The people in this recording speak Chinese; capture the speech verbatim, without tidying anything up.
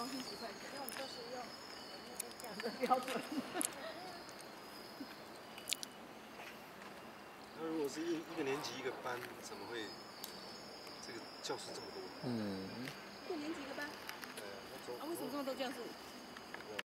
双薪十块钱，因为我们都是用这样的标准。 那如果是一一个年级一个班，怎么会这个教室这么多？ 嗯。 一年级一个班。 呃，那走。 啊，为什么这么多教室？